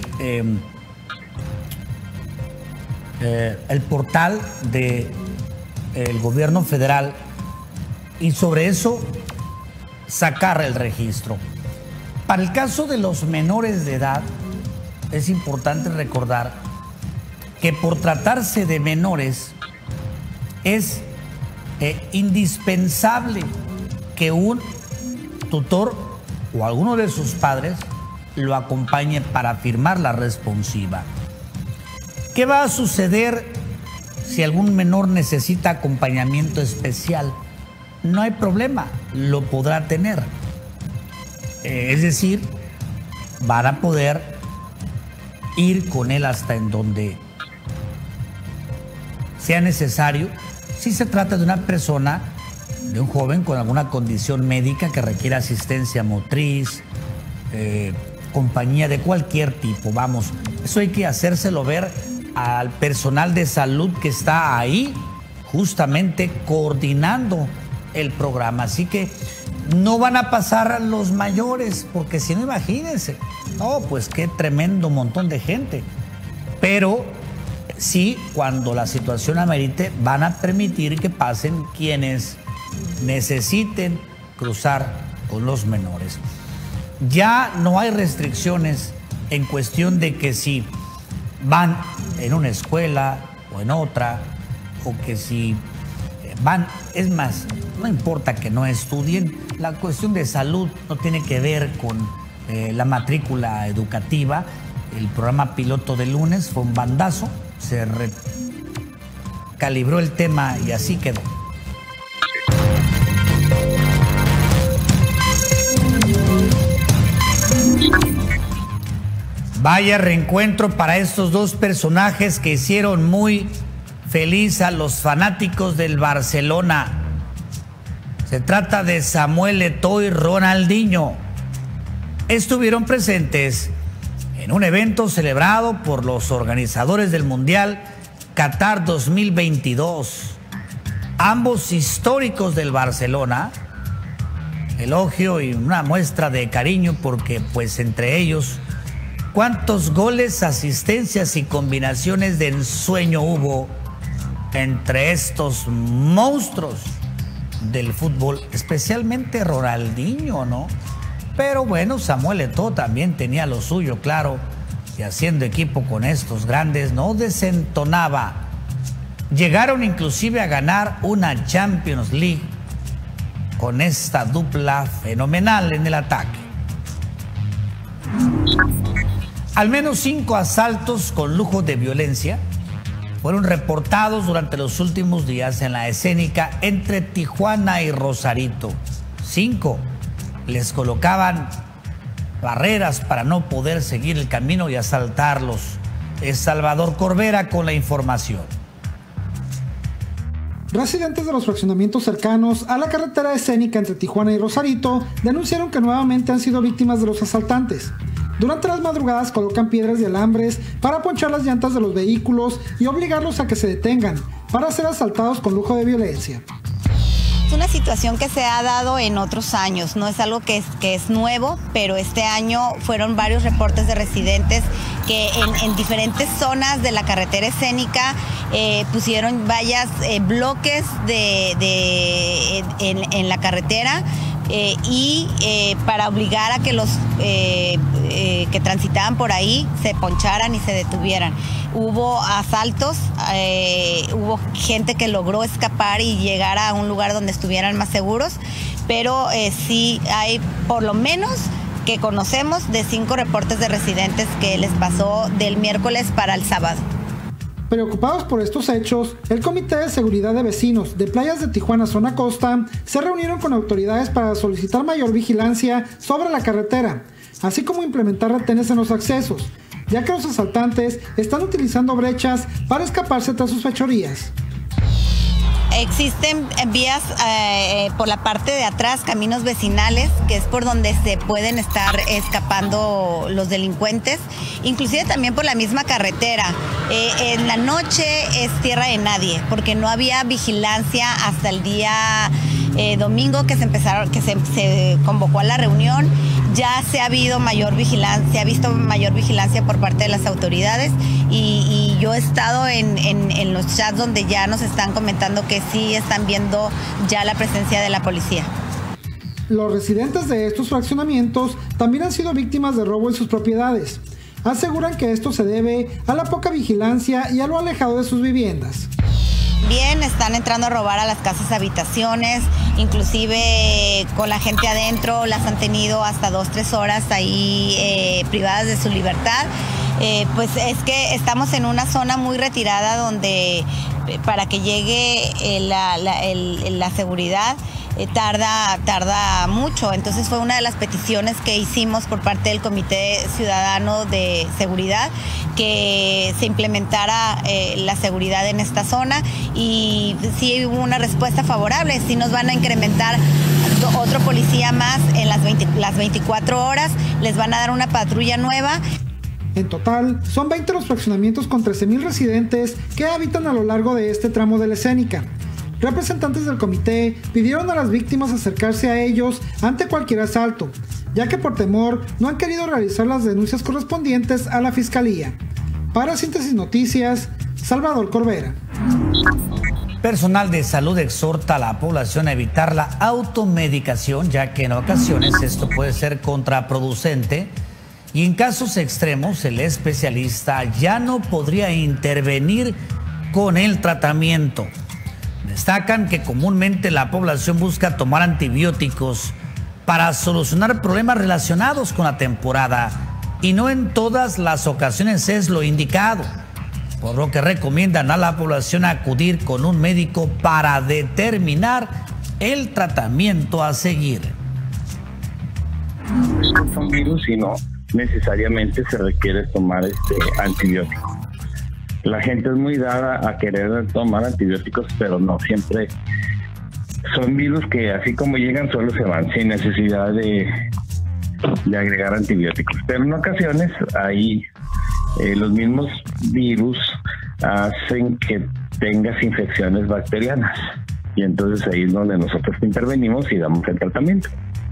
portal del gobierno federal y sobre eso sacar el registro. Para el caso de los menores de edad, es importante recordar que por tratarse de menores es indispensable que un tutor o alguno de sus padres lo acompañe para firmar la responsiva. ¿Qué va a suceder si algún menor necesita acompañamiento especial? No hay problema, lo podrá tener. Es decir, van a poder ir con él hasta en donde sea necesario, si se trata de una persona, de un joven con alguna condición médica que requiera asistencia motriz, compañía de cualquier tipo, vamos. Eso hay que hacérselo ver al personal de salud que está ahí, justamente coordinando el programa. Así que no van a pasar los mayores, porque si no, imagínense, no, pues qué tremendo montón de gente. Pero sí, cuando la situación amerite, van a permitir que pasen quienes necesiten cruzar con los menores. Ya no hay restricciones en cuestión de que si van en una escuela o en otra, o que si van, es más, no importa que no estudien, la cuestión de salud no tiene que ver con la matrícula educativa. El programa piloto de lunes fue un bandazo, se recalibró el tema y así quedó. Vaya reencuentro para estos dos personajes que hicieron muy feliz a los fanáticos del Barcelona. Se trata de Samuel Eto'o y Ronaldinho. Estuvieron presentes en un evento celebrado por los organizadores del Mundial Qatar 2022. Ambos históricos del Barcelona. Elogio y una muestra de cariño porque pues entre ellos cuántos goles, asistencias y combinaciones de ensueño hubo entre estos monstruos del fútbol, especialmente Ronaldinho, ¿no? Pero bueno, Samuel Eto'o también tenía lo suyo, claro, y haciendo equipo con estos grandes no desentonaba. Llegaron inclusive a ganar una Champions League con esta dupla fenomenal en el ataque. Al menos 5 asaltos con lujo de violencia fueron reportados durante los últimos días en la escénica entre Tijuana y Rosarito. 5 les colocaban barreras para no poder seguir el camino y asaltarlos. Es Salvador Corbera con la información. Residentes de los fraccionamientos cercanos a la carretera escénica entre Tijuana y Rosarito denunciaron que nuevamente han sido víctimas de los asaltantes. Durante las madrugadas colocan piedras y alambres para ponchar las llantas de los vehículos y obligarlos a que se detengan para ser asaltados con lujo de violencia. Es una situación que se ha dado en otros años, no es algo que es nuevo, pero este año fueron varios reportes de residentes que en diferentes zonas de la carretera escénica pusieron vallas, bloques en la carretera y para obligar a que los que transitaban por ahí se poncharan y se detuvieran. Hubo asaltos, hubo gente que logró escapar y llegar a un lugar donde estuvieran más seguros, pero sí hay por lo menos que conocemos de 5 reportes de residentes que les pasó del miércoles para el sábado. Preocupados por estos hechos, el Comité de Seguridad de Vecinos de Playas de Tijuana Zona Costa se reunieron con autoridades para solicitar mayor vigilancia sobre la carretera, así como implementar retenes en los accesos, ya que los asaltantes están utilizando brechas para escaparse tras sus fechorías. Existen vías por la parte de atrás, caminos vecinales, que es por donde se pueden estar escapando los delincuentes, inclusive también por la misma carretera. En la noche es tierra de nadie, porque no había vigilancia hasta el día domingo que se convocó a la reunión. Ya se ha habido mayor vigilancia, se ha visto mayor vigilancia por parte de las autoridades y yo he estado en los chats donde ya nos están comentando que sí están viendo ya la presencia de la policía. Los residentes de estos fraccionamientos también han sido víctimas de robo en sus propiedades. Aseguran que esto se debe a la poca vigilancia y a lo alejado de sus viviendas. Bien, están entrando a robar a las casas habitaciones, inclusive con la gente adentro, las han tenido hasta 2-3 horas ahí privadas de su libertad. Pues es que estamos en una zona muy retirada donde para que llegue la seguridad tarda mucho. Entonces fue una de las peticiones que hicimos por parte del Comité Ciudadano de Seguridad, que se implementara la seguridad en esta zona, y sí hubo una respuesta favorable. Sí nos van a incrementar otro policía más en las 24 horas, les van a dar una patrulla nueva. En total, son 20 los fraccionamientos con 13,000 residentes que habitan a lo largo de este tramo de la escénica. Representantes del comité pidieron a las víctimas acercarse a ellos ante cualquier asalto, ya que por temor no han querido realizar las denuncias correspondientes a la Fiscalía. Para Síntesis Noticias, Salvador Corbera. Personal de salud exhorta a la población a evitar la automedicación, ya que en ocasiones esto puede ser contraproducente y en casos extremos el especialista ya no podría intervenir con el tratamiento. Destacan que comúnmente la población busca tomar antibióticos para solucionar problemas relacionados con la temporada y no en todas las ocasiones es lo indicado, por lo que recomiendan a la población acudir con un médico para determinar el tratamiento a seguir. Es un virus y no necesariamente se requiere tomar antibiótico. La gente es muy dada a querer tomar antibióticos, pero no siempre. Son virus que así como llegan solo se van sin necesidad de agregar antibióticos. Pero en ocasiones ahí los mismos virus hacen que tengas infecciones bacterianas. Y entonces ahí es donde nosotros intervenimos y damos el tratamiento.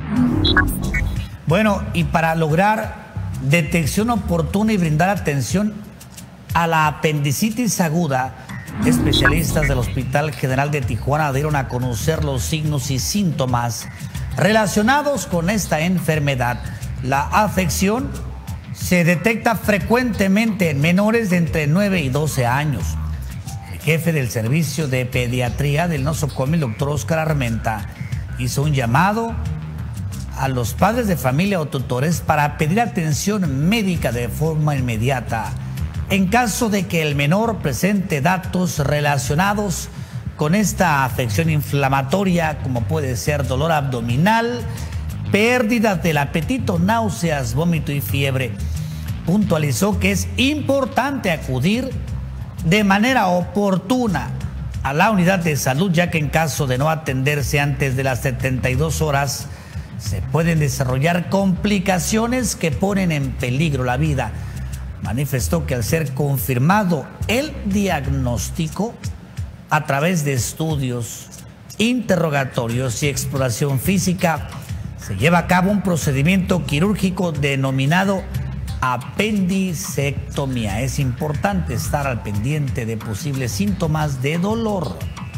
Bueno, y para lograr detección oportuna y brindar atención a la apendicitis aguda, especialistas del Hospital General de Tijuana dieron a conocer los signos y síntomas relacionados con esta enfermedad. La afección se detecta frecuentemente en menores de entre 9 y 12 años. El jefe del servicio de pediatría del nosocomio, el doctor Oscar Armenta, hizo un llamado a los padres de familia o tutores para pedir atención médica de forma inmediata en caso de que el menor presente datos relacionados con esta afección inflamatoria, como puede ser dolor abdominal, pérdida del apetito, náuseas, vómito y fiebre. Puntualizó que es importante acudir de manera oportuna a la unidad de salud, ya que en caso de no atenderse antes de las 72 horas, se pueden desarrollar complicaciones que ponen en peligro la vida. Manifestó que al ser confirmado el diagnóstico a través de estudios, interrogatorios y exploración física, se lleva a cabo un procedimiento quirúrgico denominado apendicectomía. Es importante estar al pendiente de posibles síntomas de dolor.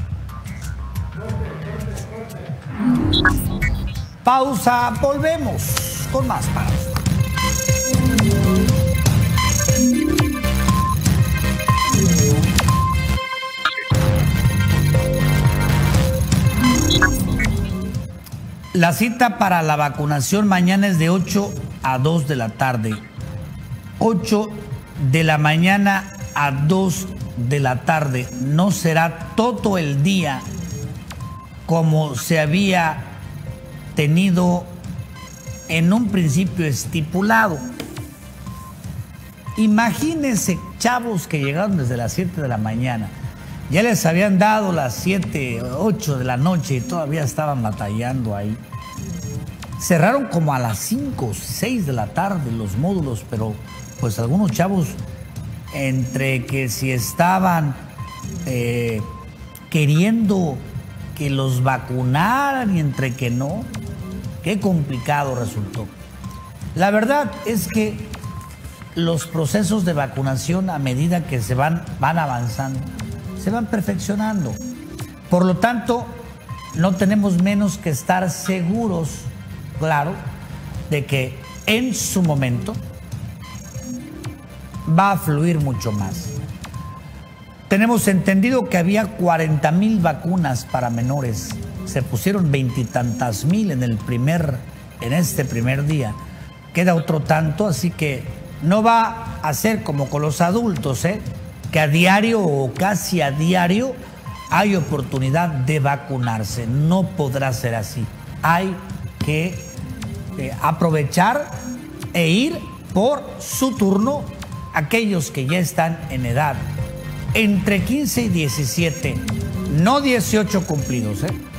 Pausa, volvemos con más pausa. La cita para la vacunación mañana es de 8 a 2 de la tarde. 8 de la mañana a 2 de la tarde. No será todo el día como se había tenido en un principio estipulado. Imagínense, chavos que llegaron desde las 7 de la mañana. Ya les habían dado las 7, 8 de la noche y todavía estaban batallando ahí. Cerraron como a las 5, 6 de la tarde los módulos, pero pues algunos chavos, entre que si estaban queriendo que los vacunaran y entre que no, qué complicado resultó. La verdad es que los procesos de vacunación, a medida que se van avanzando, se van perfeccionando. Por lo tanto, no tenemos menos que estar seguros, claro, de que en su momento va a fluir mucho más. Tenemos entendido que había 40,000 vacunas para menores. Se pusieron 20 y tantas mil en este primer día. Queda otro tanto, así que no va a ser como con los adultos, que a diario o casi a diario hay oportunidad de vacunarse. No podrá ser así. Hay que aprovechar e ir por su turno aquellos que ya están en edad entre 15 y 17, no 18 cumplidos.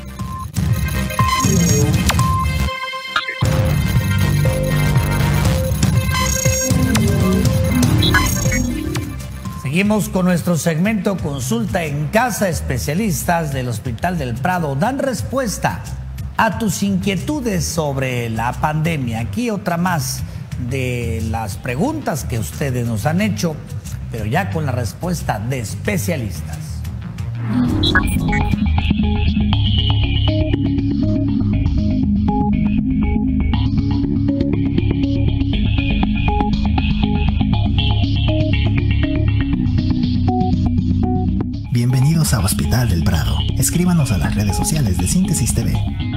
Seguimos con nuestro segmento Consulta en Casa. Especialistas del Hospital del Prado dan respuesta a tus inquietudes sobre la pandemia. Aquí otra más de las preguntas que ustedes nos han hecho, pero ya con la respuesta de especialistas. Bienvenidos a Hospital del Prado. Escríbanos a las redes sociales de Síntesis TV.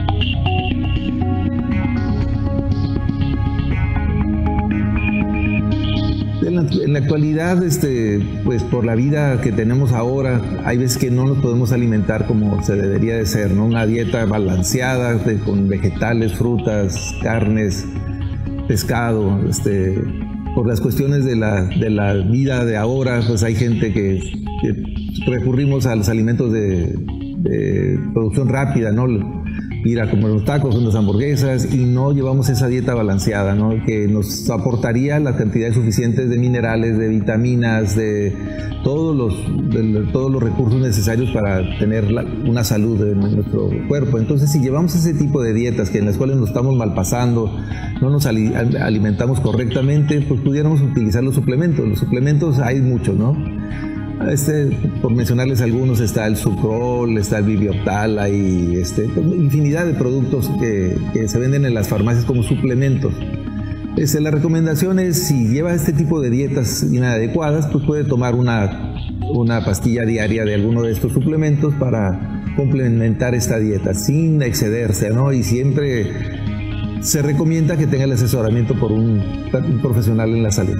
En la actualidad, pues por la vida que tenemos ahora, hay veces que no nos podemos alimentar como se debería de ser, ¿no? Una dieta balanceada con vegetales, frutas, carnes, pescado, por las cuestiones de la vida de ahora, pues hay gente que recurrimos a los alimentos de producción rápida, ¿no? Ir a comer unos tacos, unas hamburguesas, y no llevamos esa dieta balanceada, ¿no? Que nos aportaría las cantidades suficientes de minerales, de vitaminas, de todos los recursos necesarios para tener una salud en nuestro cuerpo. Entonces, si llevamos ese tipo de dietas en las cuales nos estamos malpasando, no nos alimentamos correctamente, pues pudiéramos utilizar los suplementos. Los suplementos hay muchos, ¿no? Por mencionarles algunos, está el Sucrol, está el Vivioptal, hay infinidad de productos que se venden en las farmacias como suplementos. La recomendación es, si lleva este tipo de dietas inadecuadas, pues puede tomar una pastilla diaria de alguno de estos suplementos para complementar esta dieta sin excederse, ¿no? Y siempre se recomienda que tenga el asesoramiento por un profesional en la salud.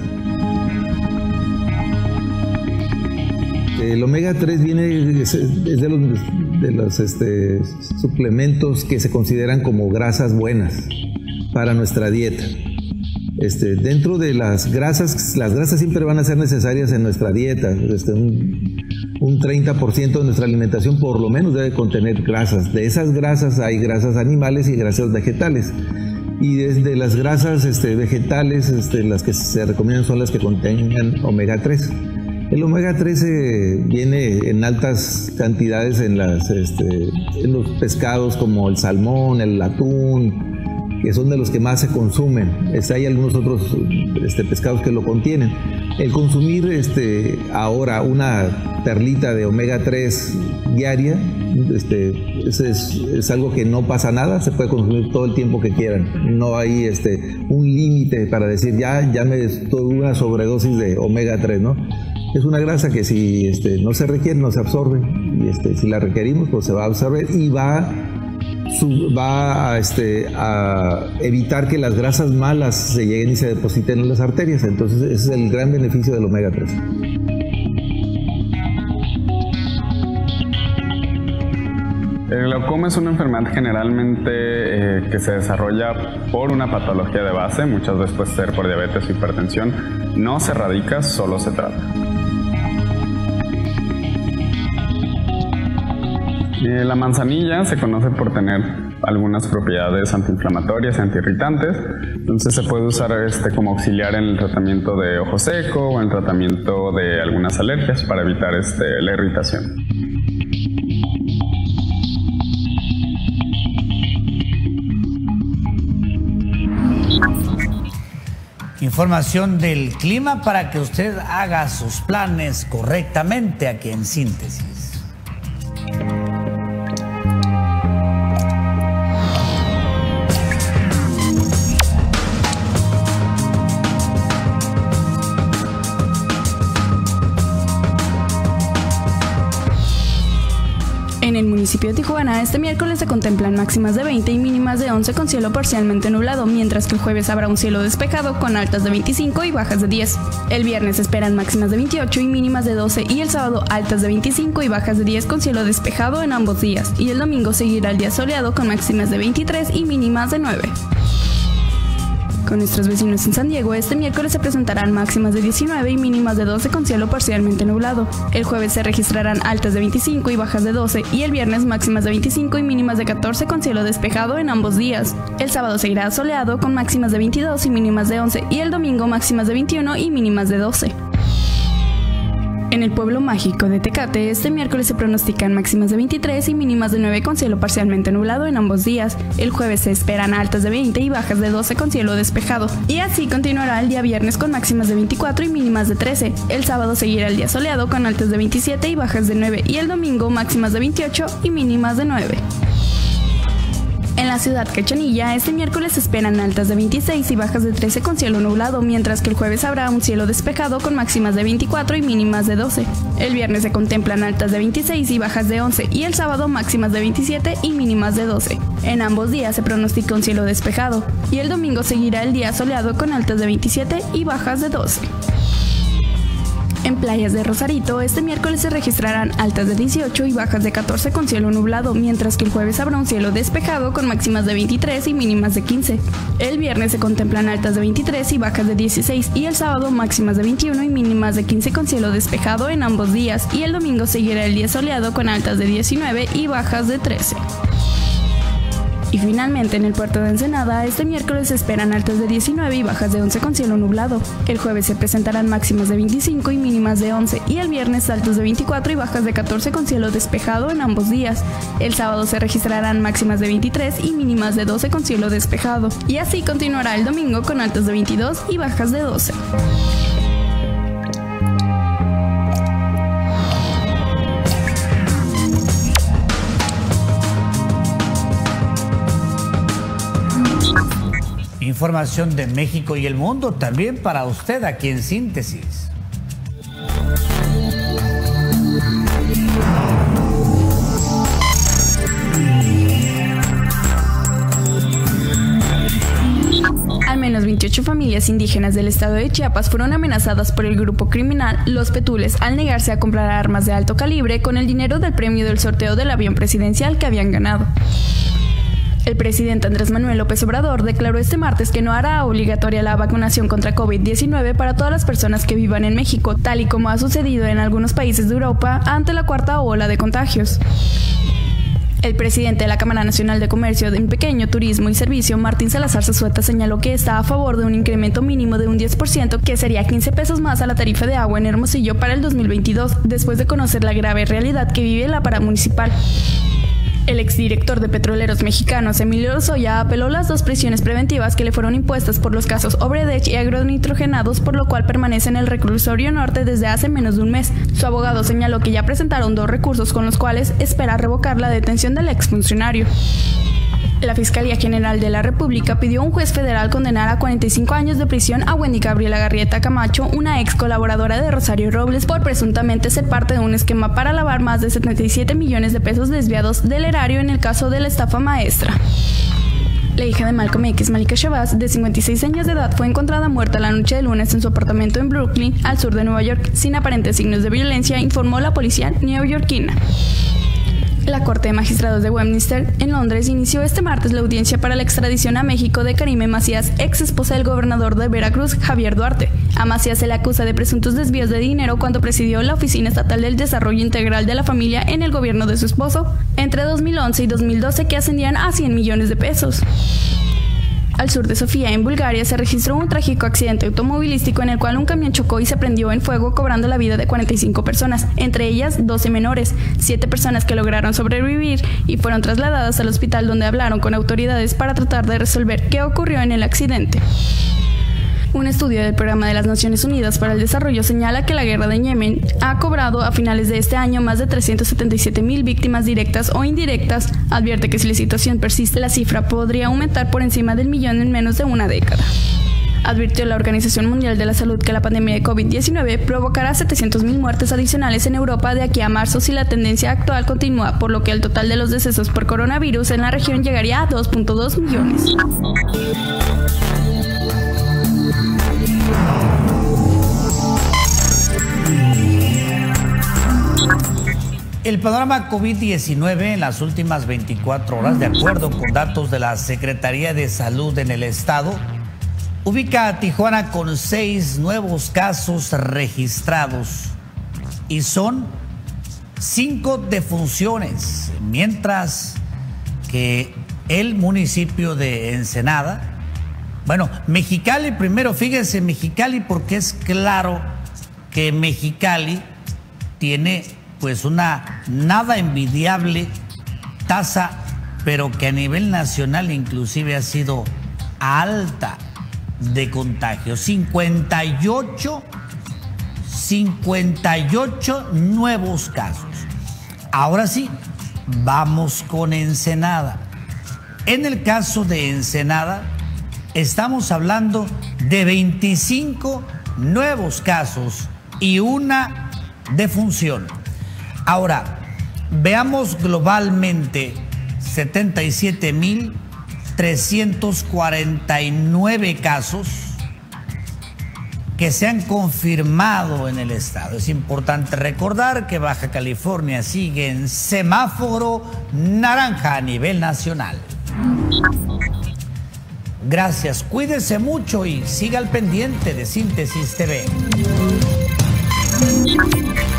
El omega 3 es de los suplementos que se consideran como grasas buenas para nuestra dieta. Dentro de las grasas siempre van a ser necesarias en nuestra dieta. Un 30% de nuestra alimentación por lo menos debe contener grasas. De esas grasas hay grasas animales y grasas vegetales. Y desde las grasas vegetales, las que se recomiendan son las que contengan omega 3. El omega 3 viene en altas cantidades en los pescados como el salmón, el atún, que son de los que más se consumen. Hay algunos otros pescados que lo contienen. El consumir ahora una perlita de omega 3 diaria, es algo que no pasa nada, se puede consumir todo el tiempo que quieran. No hay un límite para decir ya me doy una sobredosis de omega 3, ¿no? Es una grasa que si no se requiere, no se absorbe, y si la requerimos, pues se va a absorber y va a evitar que las grasas malas se lleguen y se depositen en las arterias. Entonces ese es el gran beneficio del omega 3. El glaucoma es una enfermedad generalmente que se desarrolla por una patología de base, muchas veces puede ser por diabetes o hipertensión. No se erradica, solo se trata. La manzanilla se conoce por tener algunas propiedades antiinflamatorias y antiirritantes, entonces se puede usar como auxiliar en el tratamiento de ojo seco o en el tratamiento de algunas alergias para evitar la irritación. Información del clima para que usted haga sus planes correctamente aquí en Síntesis. En el municipio de Tijuana, este miércoles se contemplan máximas de 20 y mínimas de 11 con cielo parcialmente nublado, mientras que el jueves habrá un cielo despejado con altas de 25 y bajas de 10. El viernes se esperan máximas de 28 y mínimas de 12 y el sábado altas de 25 y bajas de 10 con cielo despejado en ambos días. Y el domingo seguirá el día soleado con máximas de 23 y mínimas de 9. Con nuestros vecinos en San Diego, este miércoles se presentarán máximas de 19 y mínimas de 12 con cielo parcialmente nublado. El jueves se registrarán altas de 25 y bajas de 12 y el viernes máximas de 25 y mínimas de 14 con cielo despejado en ambos días. El sábado seguirá soleado con máximas de 22 y mínimas de 11 y el domingo máximas de 21 y mínimas de 12. En el pueblo mágico de Tecate, este miércoles se pronostican máximas de 23 y mínimas de 9 con cielo parcialmente nublado en ambos días. El jueves se esperan altas de 20 y bajas de 12 con cielo despejado. Y así continuará el día viernes con máximas de 24 y mínimas de 13. El sábado seguirá el día soleado con altas de 27 y bajas de 9 y el domingo máximas de 28 y mínimas de 9. En la ciudad Cachanilla, este miércoles se esperan altas de 26 y bajas de 13 con cielo nublado, mientras que el jueves habrá un cielo despejado con máximas de 24 y mínimas de 12. El viernes se contemplan altas de 26 y bajas de 11 y el sábado máximas de 27 y mínimas de 12. En ambos días se pronostica un cielo despejado y el domingo seguirá el día soleado con altas de 27 y bajas de 12. En playas de Rosarito, este miércoles se registrarán altas de 18 y bajas de 14 con cielo nublado, mientras que el jueves habrá un cielo despejado con máximas de 23 y mínimas de 15. El viernes se contemplan altas de 23 y bajas de 16 y el sábado máximas de 21 y mínimas de 15 con cielo despejado en ambos días, y el domingo seguirá el día soleado con altas de 19 y bajas de 13. Y finalmente en el puerto de Ensenada, este miércoles se esperan altas de 19 y bajas de 11 con cielo nublado. El jueves se presentarán máximas de 25 y mínimas de 11 y el viernes altas de 24 y bajas de 14 con cielo despejado en ambos días. El sábado se registrarán máximas de 23 y mínimas de 12 con cielo despejado. Y así continuará el domingo con altas de 22 y bajas de 12. Información de México y el mundo también para usted aquí en Síntesis. Al menos 28 familias indígenas del estado de Chiapas fueron amenazadas por el grupo criminal Los Petules al negarse a comprar armas de alto calibre con el dinero del premio del sorteo del avión presidencial que habían ganado. El presidente Andrés Manuel López Obrador declaró este martes que no hará obligatoria la vacunación contra COVID-19 para todas las personas que vivan en México, tal y como ha sucedido en algunos países de Europa ante la cuarta ola de contagios. El presidente de la Cámara Nacional de Comercio de Pequeño Turismo y Servicio, Martín Salazar Zazueta, señaló que está a favor de un incremento mínimo de un 10%, que sería 15 pesos más a la tarifa de agua en Hermosillo para el 2022, después de conocer la grave realidad que vive la paramunicipal. El exdirector de Petroleros Mexicanos, Emilio Lozoya, apeló las 2 prisiones preventivas que le fueron impuestas por los casos Obredech y agronitrogenados, por lo cual permanece en el reclusorio norte desde hace menos de un mes. Su abogado señaló que ya presentaron 2 recursos con los cuales espera revocar la detención del exfuncionario. La Fiscalía General de la República pidió a un juez federal condenar a 45 años de prisión a Wendy Gabriela Garrieta Camacho, una ex colaboradora de Rosario Robles, por presuntamente ser parte de un esquema para lavar más de 77 millones de pesos desviados del erario en el caso de la estafa maestra. La hija de Malcolm X, Malika Shabazz, de 56 años de edad, fue encontrada muerta la noche de lunes en su apartamento en Brooklyn, al sur de Nueva York, sin aparentes signos de violencia, informó la policía neoyorquina. La Corte de Magistrados de Westminster, en Londres, inició este martes la audiencia para la extradición a México de Karime Macías, ex esposa del gobernador de Veracruz, Javier Duarte. A Macías se le acusa de presuntos desvíos de dinero cuando presidió la Oficina Estatal del Desarrollo Integral de la Familia en el gobierno de su esposo, entre 2011 y 2012, que ascendían a 100 millones de pesos. Al sur de Sofía, en Bulgaria, se registró un trágico accidente automovilístico en el cual un camión chocó y se prendió en fuego, cobrando la vida de 45 personas, entre ellas 12 menores, 7 personas que lograron sobrevivir y fueron trasladadas al hospital, donde hablaron con autoridades para tratar de resolver qué ocurrió en el accidente. Un estudio del Programa de las Naciones Unidas para el Desarrollo señala que la guerra de Yemen ha cobrado a finales de este año más de 377,000 víctimas directas o indirectas. Advierte que si la situación persiste, la cifra podría aumentar por encima del 1.000.000 en menos de una década. Advirtió la Organización Mundial de la Salud que la pandemia de COVID-19 provocará 700,000 muertes adicionales en Europa de aquí a marzo si la tendencia actual continúa, por lo que el total de los decesos por coronavirus en la región llegaría a 2.2 millones. El panorama COVID-19 en las últimas 24 horas, de acuerdo con datos de la Secretaría de Salud en el estado, ubica a Tijuana con 6 nuevos casos registrados y son 5 defunciones, mientras que el municipio de Ensenada, bueno, Mexicali primero, fíjense, Mexicali, porque es claro que Mexicali tiene pues una nada envidiable tasa, pero que a nivel nacional inclusive ha sido alta de contagio. 58 nuevos casos. Ahora sí, vamos con Ensenada. En el caso de Ensenada, estamos hablando de 25 nuevos casos y una defunción. Ahora, veamos globalmente 77,349 casos que se han confirmado en el estado. Es importante recordar que Baja California sigue en semáforo naranja a nivel nacional. Gracias, cuídese mucho y siga al pendiente de Síntesis TV.